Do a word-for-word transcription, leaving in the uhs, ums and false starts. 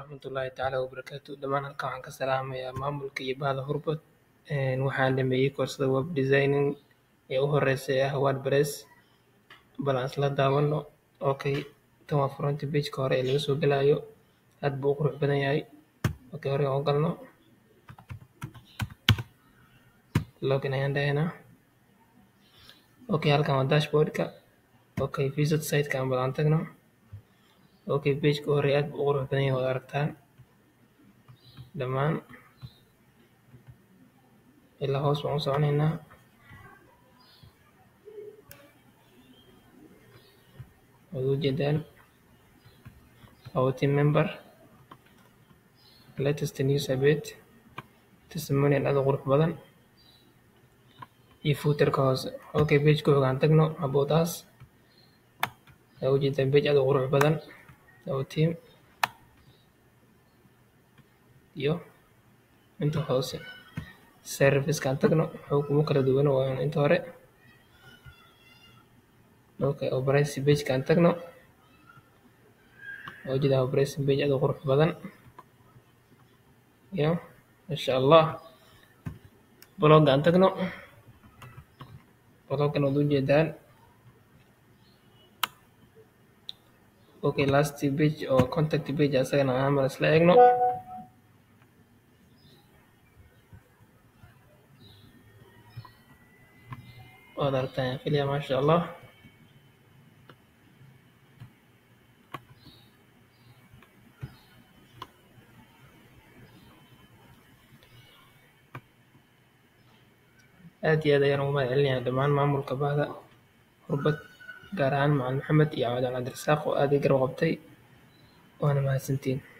waraxmatullaahi tacaala wabarakaatu. Dhammaan halkan waxaan ka salaamayaa maamulka iyo bahda Hurbad. Waxaan dhameeyey koorsada web designing ee u horeysa ee ah WordPress. Bal aan isla daawano. Okay, tan waa front page-ka hore ee laga soo galayo. Aad buu u qurux badan yahay. Okay, hore aan u galno. Login ayaan dhahaynaa. Okay, halkan waa dashboard-ka. Okay, visit site-ka aan bal aan tagno. Okay, page-ka hore aad buu u qurux badan yahay, waad aragtaan dhammaan ilaa hoos waan u soconaynaa. Waad u jeedaan our team member, latest news update, testimonial aad u qurux badan iyo footer-ka hoose. Okay, page-ka hore aan tagno about us. Waad u jeedaan page aad u qurux badan our team iyo inta hoose. Service-ka aan tagno wuxuu kuma kala duwan waa inta hore. Okay, operation page-ka aan tagno. Waad u jeedaan operation page aad u qurux badan iyo masha Allah. Blog aan tagno. Blog-kan waad u jeedaan. Okay, last page oo contact page asagana aan mar isla eegno. waad aragtaan filaya masha Allah. aad iyo aad ayaan ugu mahad celinayaa dhammaan maamulka bahda Hurbad, gaar ahaan Macalin Maxamed iyo Cabdi Cabdirasaaq oo aad i garab qabtay. waana mahadsantiin.